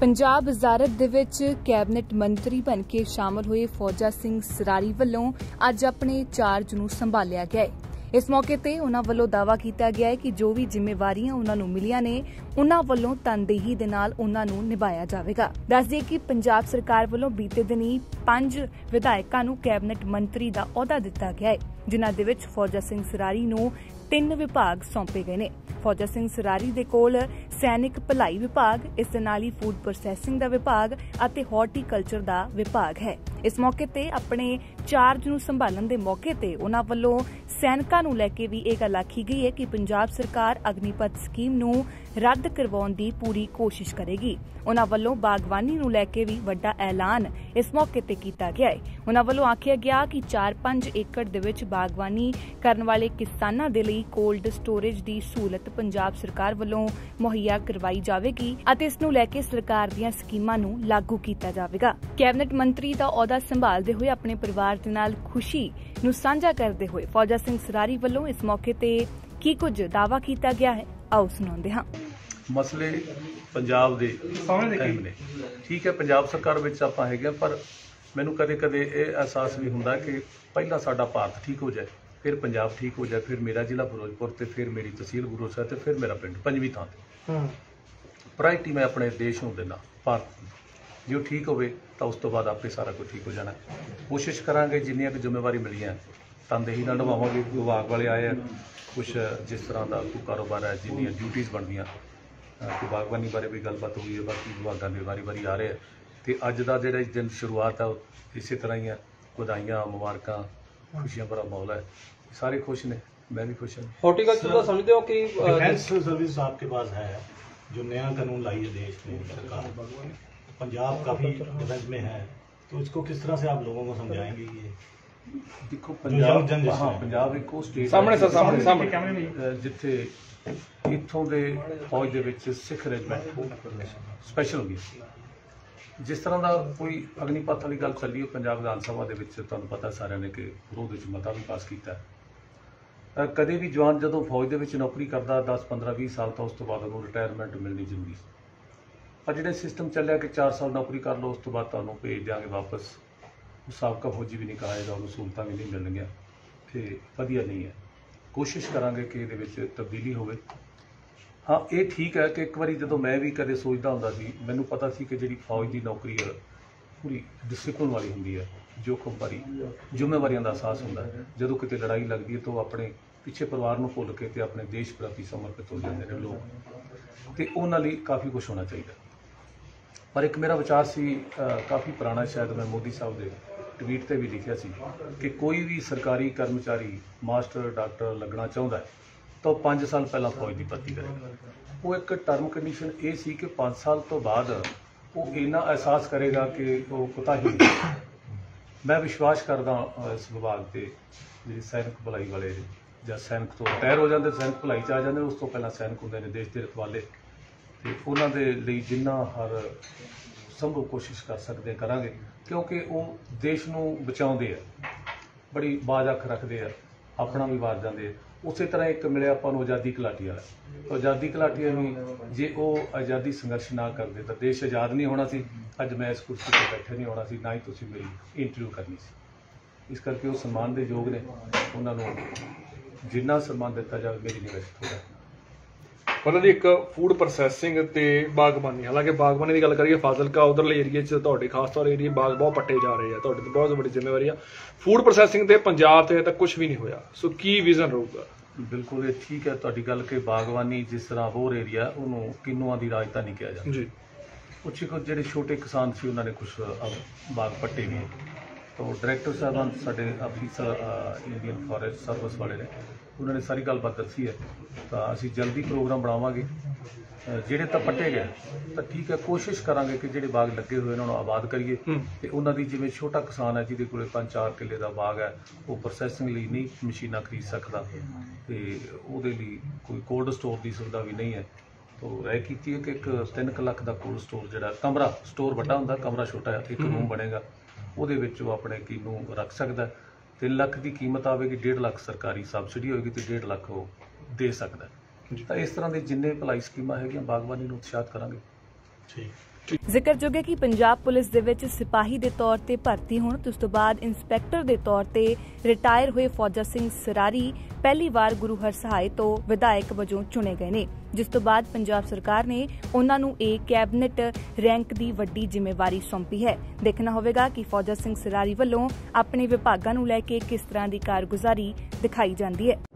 पंजाब वजारत दे विच cabinet मंत्री बन के शामिल हुए फौजा सिंह सरारी वल्लों अज अपने चार्ज नूं संभालिया गया है। इस मौके ते उन्हां वल्लों दावा कीता गया है कि जो भी जिम्मेवारियां उन्हां नूं मिलियां ने उन्हां वल्लों तनदेही दे नाल उन्हां नूं निभाया जावेगा। दस दईए कि पंजाब सरकार वल्लों बीते दिनी 5 विधायकां नूं कैबिनेट मंत्री दा अहुदा दिता गया है, जिन्हां दे विच फौजा सिंह सरारी नूं 3 विभाग सौंपे गए ने। फौजा सिंह सरारी दे कोल सैनिक भलाई विभाग, इस दे नाल ही फूड प्रोसैसिंग दा विभाग अते हॉर्टिकल्चर दा विभाग है। इस मौके ते अपने चार्ज नूं संभालण दे मौके ते उन्हां वल्लों सैनिकां नूं लैके भी इह गल आखी गई है कि पंजाब सरकार अग्निपथ स्कीम नूं रद्द करवाउण दी पूरी कोशिश करेगी। उन्हां वल्लों बागवानी नूं लैके भी वड्डा ऐलान इस मौके ते कीता गया है। उन्हां वल्लों आखिया गया कि 4-5 एकड़ दे विच बागवानी करन वाले किसानां दे लई कोल्ड स्टोरेज दी सहूलत पंजाब सरकार वल्लों मुहैया करवाई जावेगी अते इस नूं लैके सरकार दीआं स्कीमां नूं लागू कीता जावेगा। कैबिनेट मंत्री दा अहुदा संभालदे होए अपने परिवार दे नाल खुशी नूं साझा करदे होए फौजा सिंह सरारी वल्लों इस मौके ते की कुछ दावा कीता गया है, आओ सुणाउंदे हां। मसले पंजाब दे अहम ने। ठीक है, पंजाब सरकार विच आपां हैगे पर मैनूं कदे-कदे ये एहसास भी हुंदा कि पहला साडा भारत ठीक हो जाए, फिर पंजाब ठीक हो जाए, फिर मेरा जिला फिरोजपुर ते फिर मेरी तहसील गुरू साहिब ते फिर मेरा पिंड, पंजवीं थां ते। प्रायोरिटी मैं अपने देश नूं देना, भारत नूं। जो ठीक होवे तां उस तो बाद आपे सारा कुछ ठीक हो जाना। कोशिश करांगे जिन्नियां कि जिम्मेवारी मिली है तनदेही नाल निभावांगे। विभाग वाले आए हैं, कुछ जिस तरह का कोई कारोबार है, जिन्नियां ड्यूटीज़ बनदियां, कि बागवानी बारे भी गलबात हुई है, बाकी विभागों के वारी वारी आ रहे हैं। तो अज का जो दिन शुरुआत है इस तरह ही है। बधाइयां, मुबारकां, खुशियां भरा माहौल है, सारे खुश ने, मैं भी खुश हूँ। हॉर्टिकल्चर का समझते हो कि डिफेंस सर्विस आपके पास है, जो नया कानून लाई है देश में सरकार, पंजाब काफ़ी डिफेंस में है, तो इसको किस तरह से आप लोगों को समझाएंगे? ये देखो पंजाब, हाँ पंजाब एक स्टेट सामने जिथे इत्थों के फौज के विच सिख रेजिमेंट स्पैशल होगी। जिस तरह का कोई अग्निपथ वाली गल चली है पंजाब विधान सभा के विच, तुहानूं पता सारिਆਂ ने कि विरोध विच मता भी पास किया। कदे भी जवान जदों फौज के विच नौकरी करता 10, 15, 20 साल तो उस तो बाद उन्होंने रिटायरमेंट मिलनी जरूरी। पर जिहड़े सिस्टम चलिया कि 4 साल नौकरी कर लो, उस तो बाद तुहानूं भेज देंगे वापस, साबका फौजी भी नहीं कहा जाएगा, उन्होंने सहूलतां भी नहीं मिलणगीਆਂ, तो वधिया नहीं है। कोशिश करांगे कि इहदे विच तब्दीली होवे। हाँ, ये ठीक है कि एक बारी जो मैं भी कदे सोचता होंदा सी, मैनूं पता सी कि जिहड़ी फौज की नौकरी है पूरी डिसिपलिन वाली हुंदी है, जोखम भरी जिम्मेवारियों का एहसास होंदा है। जदों किते लड़ाई लगती है तो अपने पिछे परिवार नूं भुल के ते अपने देश प्रति समर्पित हो जाते हैं लोग, तो उन्हां लई काफ़ी कुछ होना चाहिए। पर एक मेरा विचार सी, काफ़ी पुराना, शायद मैं मोदी साहब के ट्वीट पर भी लिखिया सी कि कोई भी सरकारी कर्मचारी मास्टर डॉक्टर लगना चाहता है तो 5 साल पहला फौज की भर्ती करेगा। वो एक टर्म कंडीशन ये सी कि 5 साल तो बाद वो इन्ना एहसास करेगा कि वो कोताही नहीं। मैं विश्वास करदा इस विभाग के जी सैनिक भलाई वाले ਜਾਂ सैनिक तो रिटायर हो जाते, सैनिक भलाई आ जाते, उस तो पहला सैनिक होंगे ने देश के रखवाले, तो उन्होंने लिए जिन्ना हर संभव कोशिश कर सकते करांगे, क्योंकि वो देश नूं बचाउंदे आ, बड़ी बाज अख रखते हैं, अपना भी वार जाते हैं। उस तरह एक मिले अपन आज़ादी घलाटी वाला, तो आज़ादी घलाटी भी जे वो आज़ादी संघर्ष ना करते तो देश आज़ाद नहीं होना सी। अज मैं इस कुर्सी पर बैठे नहीं होना सी, ना ही तुसीं मेरी इंटरव्यू करनी सी। इस करके वो सम्मान के योग ने, उन्होंने जिन्ना सम्मान दिता जाए मेरी निगाह थोड़ा। मतलब जी एक फूड प्रोसैसिंग ते बागबानी, हालांकि बागबानी की गल करिए फाजिलका उधरले एरिए च खास तौर एरिए बाग बहुत पट्टे जा रहे हैं, तो बहुत बड़ी जिम्मेवारी है। फूड प्रोसैसिंग ते पंजाब ते तक कुछ भी नहीं होया, सो की विजन रहूगा? बिल्कुल ये ठीक है तुहाडी गल कि बागवानी जिस तरह होर एरिया उन्होंने किन्नुआं की राजधानी कहा जाता जी। कुछ जो छोटे किसान से उन्होंने कुछ बाग पट्टे भी, तो डायरैक्टर साहबान साडे अफीसर इंडियन फॉरेस्ट सर्विस वाले ने, उन्होंने सारी गलबात दसी है। तो असीं जल्दी प्रोग्राम बनावांगे, जिहड़े तो पट्टे गए तो ठीक है, कोशिश करांगे कि जिहड़े बाग लगे हुए उन्होंने आबाद करिए। तो उन्होंने जिवें छोटा किसान है जिहदे कोल 5-4 किले का बाग है, वो प्रोसैसिंग लई नहीं मशीनां खरीद सकदा, तो उहदे लई कोई कोल्ड स्टोर की सुविधा भी नहीं है। तो राय की है कि एक 3 लाख का कोल्ड स्टोर, जिहड़ा कमरा स्टोर वड्डा हुंदा, कमरा छोटा, एक रूम बनेगा, ਉਹਦੇ ਵਿੱਚ ਉਹ ਆਪਣੇ ਕਿਨੂੰ ਰੱਖ ਸਕਦਾ। 3 ਲੱਖ ਦੀ ਕੀਮਤ ਆਵੇਗੀ, 1.5 ਲੱਖ ਸਰਕਾਰੀ ਸਬਸਿਡੀ ਹੋਏਗੀ ਤੇ 1.5 ਲੱਖ ਉਹ ਦੇ ਸਕਦਾ। ਤਾਂ ਇਸ ਤਰ੍ਹਾਂ ਦੇ ਜਿੰਨੇ ਭਲਾਈ ਸਕੀਮਾਂ ਹੈਗੀਆਂ ਬਾਗਬਾਨੀ ਨੂੰ ਉਤਸ਼ਾਹਿਤ ਕਰਾਂਗੇ। ਠੀਕ। ਜ਼ਿਕਰਯੋਗ ਹੈ ਕਿ ਪੰਜਾਬ ਪੁਲਿਸ ਦੇ ਵਿੱਚ ਸਿਪਾਹੀ ਦੇ ਤੌਰ ਤੇ ਭਰਤੀ ਹੋਣ ਤੇ ਉਸ ਤੋਂ ਬਾਅਦ ਇੰਸਪੈਕਟਰ ਦੇ ਤੌਰ ਤੇ ਰਿਟਾਇਰ ਹੋਏ ਫੌਜਾ ਸਿੰਘ ਸਰਾਰੀ ਪਹਿਲੀ ਵਾਰ ਗੁਰੂ ਹਰਸਹਾਏ ਤੋਂ ਵਿਧਾਇਕ ਵਜੋਂ ਚੁਣੇ ਗਏ ਨੇ, ਜਿਸ ਤੋਂ ਬਾਅਦ ਪੰਜਾਬ ਸਰਕਾਰ ਨੇ ਉਹਨਾਂ ਨੂੰ ਇਹ ਕੈਬਨਿਟ ਰੈਂਕ ਦੀ ਵੱਡੀ ਜ਼ਿੰਮੇਵਾਰੀ ਸੌਂਪੀ ਹੈ। ਦੇਖਣਾ ਹੋਵੇਗਾ ਕਿ ਫੌਜਾ ਸਿੰਘ ਸਰਾਰੀ ਵੱਲੋਂ ਆਪਣੇ ਵਿਭਾਗਾਂ ਨੂੰ ਲੈ ਕੇ ਕਿਸ ਤਰ੍ਹਾਂ ਦੀ ਕਾਰਗੁਜ਼ਾਰੀ ਦਿਖਾਈ ਜਾਂਦੀ ਹੈ।